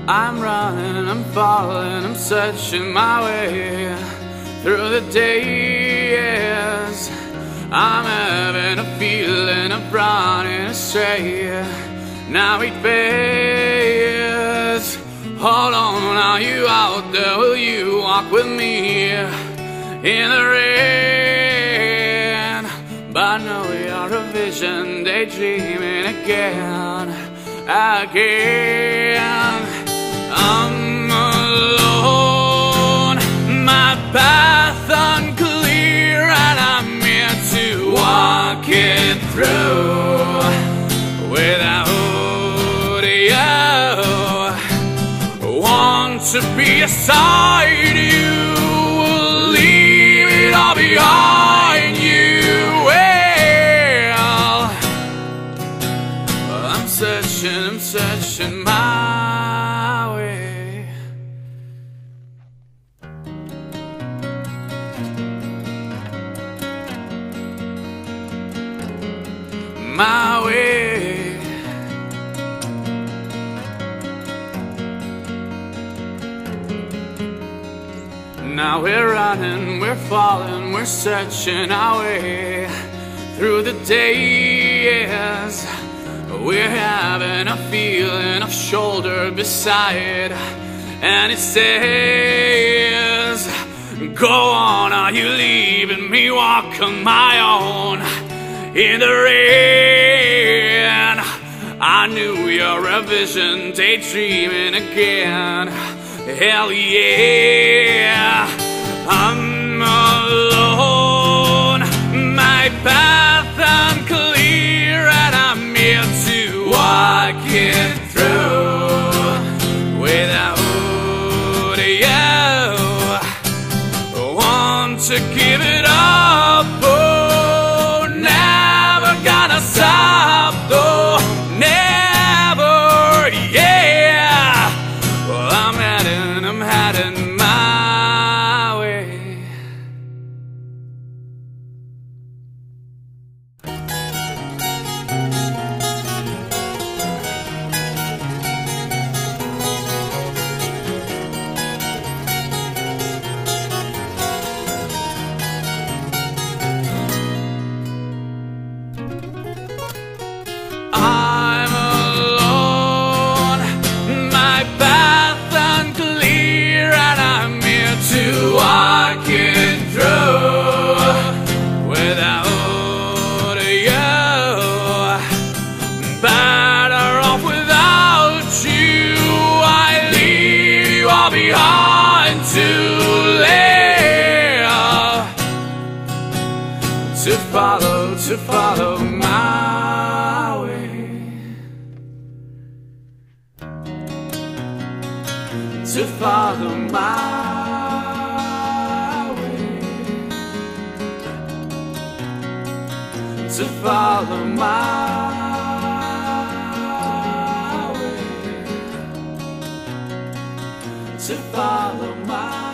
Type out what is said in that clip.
I'm running, I'm falling, I'm searching my way through the days. I'm having a feeling of running astray. Now it fades. Hold on, are you out there? Will you walk with me in the rain? But no, you're a vision, daydreaming again. I'm alone, my path unclear, and I'm here to walk it through without you. Want to be beside you, leave it all behind you. Well, I'm searching my way. My way. Now we're running, we're falling, we're searching our way through the days. We're having a feeling of shoulder beside, and it says, go on, are you leaving me walk on my own in the rain? I knew you're a vision, daydreaming again. Hell yeah, I'm alone, my path unclear, and I'm here to walk it through without you. Want to give it up, oh, never gonna stop, though, never, yeah. Well, I'm heading my way. I'm alone, my path unclear, and I'm here to walk it through without you. Better off without you. I leave you all behind to live, to follow my way. To follow my way. To follow my way. To follow my way.